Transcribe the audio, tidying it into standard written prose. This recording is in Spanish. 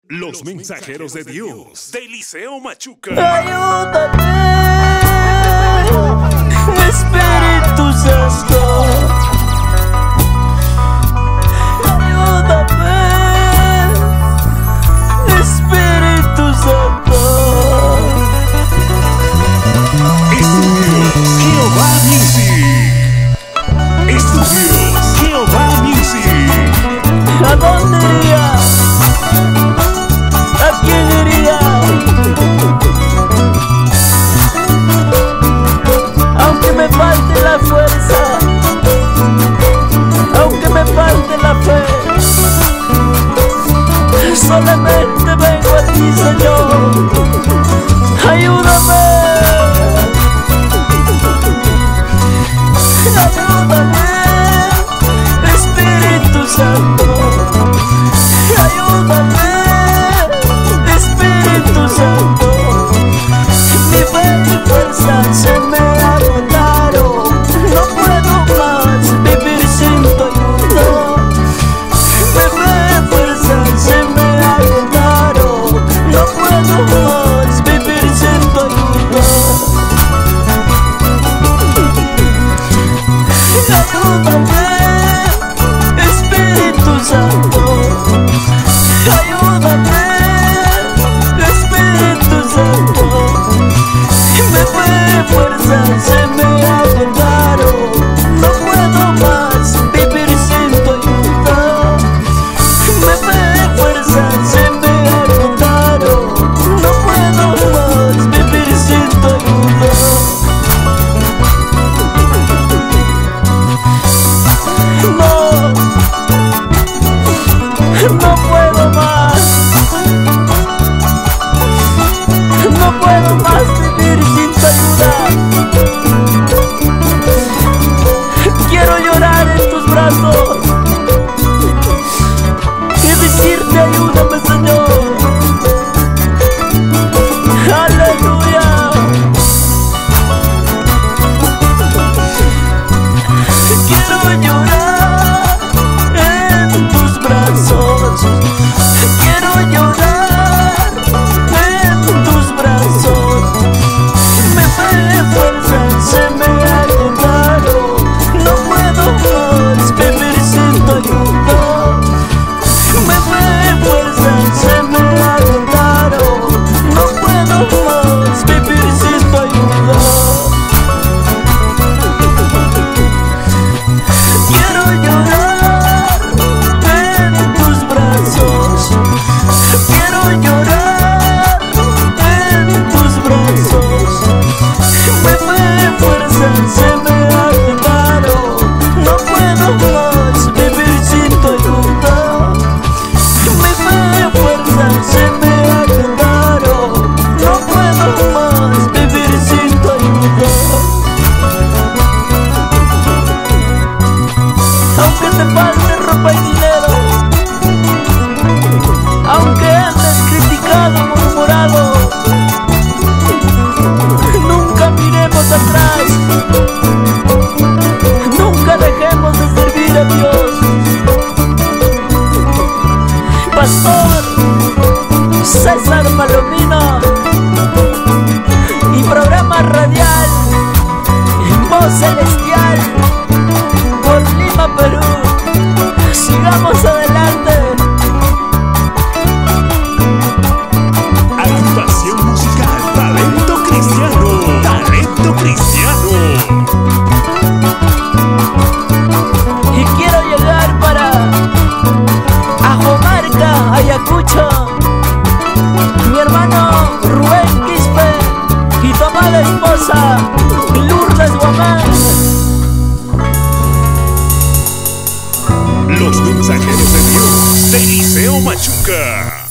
Los mensajeros de Dios de Eliseo Machuca. Ayúdame, Espíritu Santo. Ayúdame, Espíritu Santo. Estudios Jehová Music. Estudios Jehová Music. ¿A dónde iría? ¿A quién iría? Aunque me falte la fuerza, aunque me falte la fe, solamente vengo a ti, Señor. Ayúdame, ayúdame, Espíritu Santo. Ayúdame, Espíritu Santo. Mi fe y fuerza se me agotaron. No puedo más vivir sin tu ayuda. Mi fe y fuerza se me agotaron. No puedo más vivir sin tu ayuda. Ayúdame, Espíritu Santo. Ayúdame, Espíritu Santo. Me fue fuerza, se me agotaron. No puedo más vivir sin tu ayuda. Me fue fuerza, se me agotaron. No puedo más vivir sin tu ayuda. No puedo más. No puedo más vivir sin tu ayuda. Quiero llorar en tus brazos y decirte ayúdame, Señor. Aleluya. Quiero llorar en tus brazos. Quiero llorar en tus brazos. Me fue fuerza, se me agotaron. No puedo más vivir sin tu ayuda. Me fue fuerza, se me agotaron. No puedo más vivir sin tu ayuda. Quiero llorar en tus brazos. Quiero llorar en tus brazos. Me fue fuerza, se me agotaron. No puedo más vivir sin tu ayuda. Me fue fuerza, se me agotaron. No puedo más vivir sin tu ayuda. Aunque te falte ropa y dinero, aunque andes criticado, murmurado, nunca miremos atrás. Nunca dejemos de servir a Dios. Pastor César Palomino y programa radial Voz Celestial por Lima, Perú. Sigamos adelante. Agrupación musical Talento Cristiano. Talento Cristiano. Y quiero llegar para Ajomarca, Ayacucho. Mi hermano Rubén Quispe y tu amada esposa Lourdes Guamán. Los mensajeros de Dios de Eliseo Machuca.